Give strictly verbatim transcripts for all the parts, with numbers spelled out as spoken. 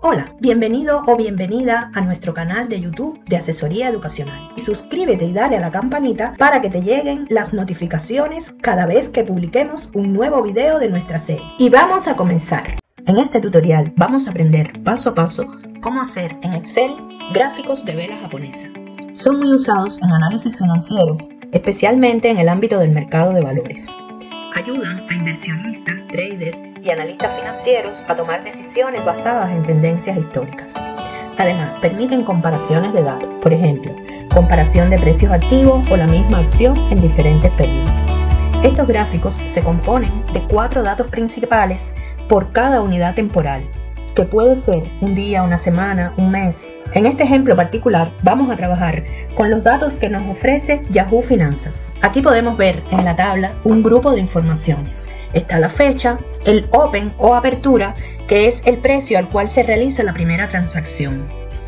Hola, bienvenido o bienvenida a nuestro canal de YouTube de Asesoría Educacional. Suscríbete y dale a la campanita para que te lleguen las notificaciones cada vez que publiquemos un nuevo video de nuestra serie. Y vamos a comenzar. En este tutorial vamos a aprender paso a paso cómo hacer en Excel gráficos de vela japonesa. Son muy usados en análisis financieros, especialmente en el ámbito del mercado de valores. Ayudan a inversionistas, traders y analistas financieros a tomar decisiones basadas en tendencias históricas. Además, permiten comparaciones de datos, por ejemplo, comparación de precios activos o la misma acción en diferentes periodos. Estos gráficos se componen de cuatro datos principales por cada unidad temporal, que puede ser un día, una semana, un mes. En este ejemplo particular vamos a trabajar con los datos que nos ofrece Yahoo Finanzas. Aquí podemos ver en la tabla un grupo de informaciones. Está la fecha, el open o apertura, que es el precio al cual se realiza la primera transacción.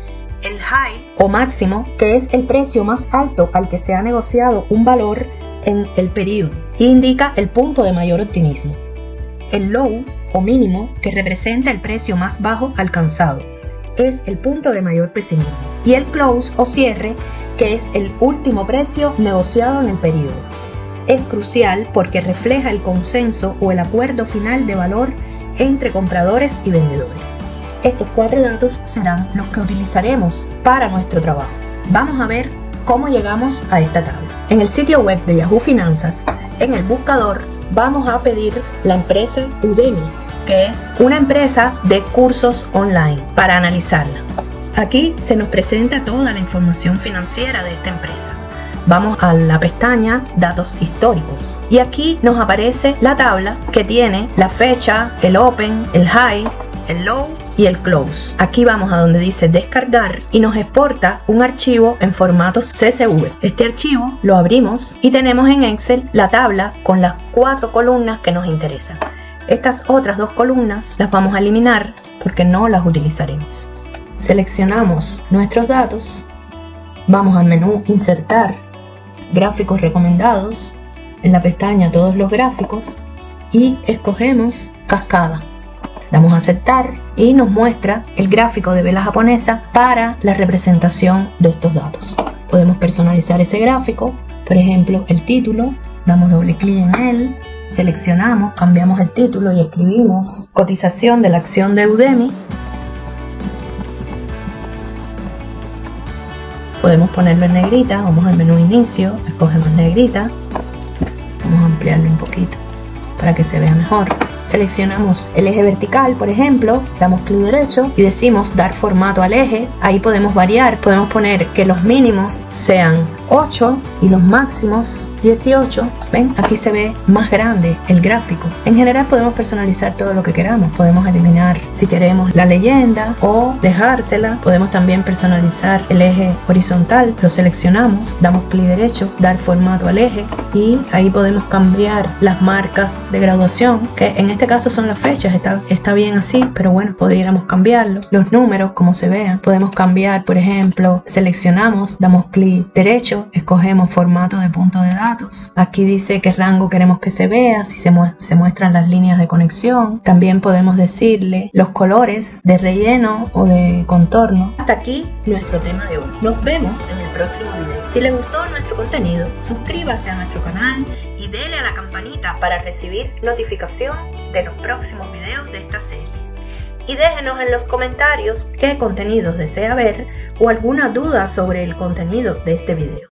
El high o máximo, que es el precio más alto al que se ha negociado un valor en el periodo, e indica el punto de mayor optimismo. El low o mínimo, que representa el precio más bajo alcanzado, es el punto de mayor pesimismo. Y el close o cierre, que es el último precio negociado en el periodo. Es crucial porque refleja el consenso o el acuerdo final de valor entre compradores y vendedores. Estos cuatro datos serán los que utilizaremos para nuestro trabajo. Vamos a ver cómo llegamos a esta tabla. En el sitio web de Yahoo Finanzas, en el buscador, vamos a pedir la empresa Udemy, que es una empresa de cursos online, para analizarla. Aquí se nos presenta toda la información financiera de esta empresa. Vamos a la pestaña Datos históricos y aquí nos aparece la tabla que tiene la fecha, el open, el high, el low y el close. Aquí vamos a donde dice descargar y nos exporta un archivo en formato C S V. Este archivo lo abrimos y tenemos en Excel la tabla con las cuatro columnas que nos interesan. Estas otras dos columnas las vamos a eliminar porque no las utilizaremos. Seleccionamos nuestros datos, vamos al menú Insertar Gráficos recomendados, en la pestaña Todos los gráficos y escogemos Cascada. Damos a aceptar y nos muestra el gráfico de vela japonesa para la representación de estos datos. Podemos personalizar ese gráfico, por ejemplo el título, damos doble clic en él, seleccionamos, cambiamos el título y escribimos cotización de la acción de Udemy. Podemos ponerlo en negrita, vamos al menú inicio, escogemos negrita, vamos a ampliarlo un poquito para que se vea mejor. Seleccionamos el eje vertical, por ejemplo, damos clic derecho y decimos dar formato al eje. Ahí podemos variar, podemos poner que los mínimos sean ocho y los máximos dieciocho. Ven, aquí se ve más grande el gráfico. En general podemos personalizar todo lo que queramos. Podemos eliminar si queremos la leyenda o dejársela. Podemos también personalizar el eje horizontal. Lo seleccionamos, damos clic derecho, dar formato al eje y ahí podemos cambiar las marcas de graduación, que en este caso son las fechas. Está, está bien así, pero bueno, podríamos cambiarlo. Los números, como se vean, podemos cambiar, por ejemplo, seleccionamos, damos clic derecho, escogemos formato de punto de datos. Aquí dice qué rango queremos que se vea, si se, mu se muestran las líneas de conexión. También podemos decirle los colores de relleno o de contorno. Hasta aquí nuestro tema de hoy. Nos vemos en el próximo video. Si les gustó nuestro contenido, suscríbase a nuestro canal y dele a la campanita para recibir notificación de los próximos videos de esta serie. Y déjenos en los comentarios qué contenidos desea ver o alguna duda sobre el contenido de este video.